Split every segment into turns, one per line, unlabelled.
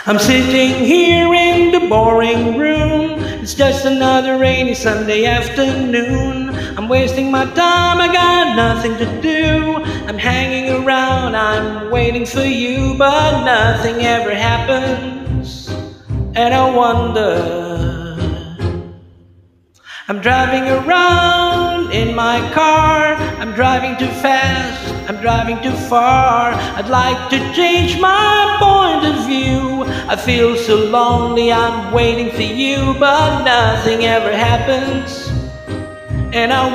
I'm sitting here in the boring room. It's just another rainy Sunday afternoon. I'm wasting my time, I got nothing to do. I'm hanging around, I'm waiting for you, but nothing ever happens. And I wonder, I'm driving around in my car. I'm driving too fast, I'm driving too far. I'd like to change my point of view. I feel so lonely, I'm waiting for you, but nothing ever happens. And I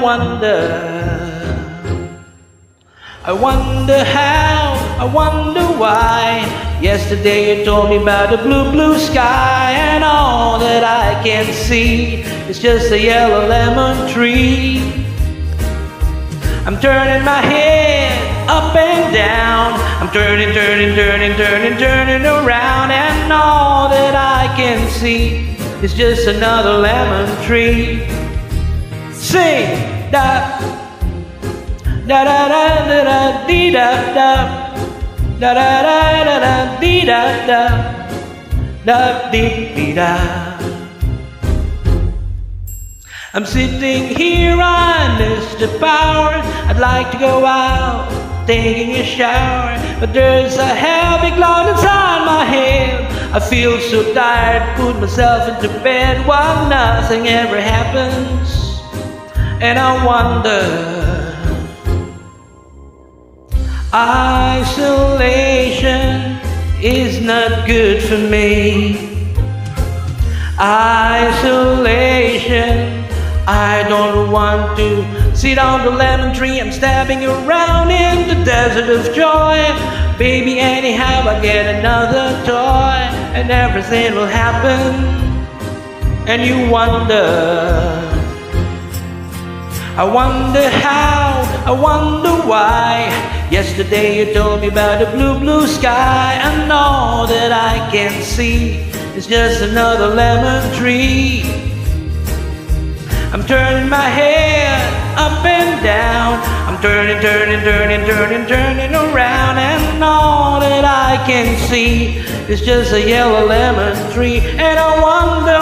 wonder how, I wonder why. Yesterday you told me about the blue, blue sky, and all that I can see is just a yellow lemon tree. I'm turning my head up and down. I'm turning around, and all that I can see is just another lemon tree. Sing da da da da da da dee da da da da da da da dee da da da dee dee da. I'm sitting here, I miss the power. I'd like to go out, taking a shower, but there's a heavy cloud inside my head. I feel so tired, put myself into bed while nothing ever happens. And I wonder, isolation is not good for me. Isolation, I don't want to sit on the lemon tree. I'm stabbing around in the desert of joy. Baby, anyhow, I get another toy, and everything will happen. And you wonder, I wonder how, I wonder why. Yesterday you told me about the blue, blue sky, and all that I can see is just another lemon tree. I'm turning my head up and down. I'm turning around, and all that I can see is just a yellow lemon tree. And I wonder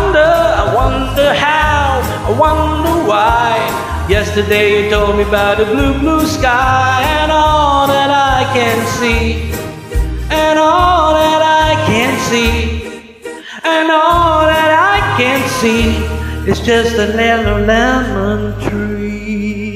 how, I wonder why. Yesterday you told me about the blue, blue sky, and all that I can see, and all that I can see, and all that I can see, it's just a little lemon tree.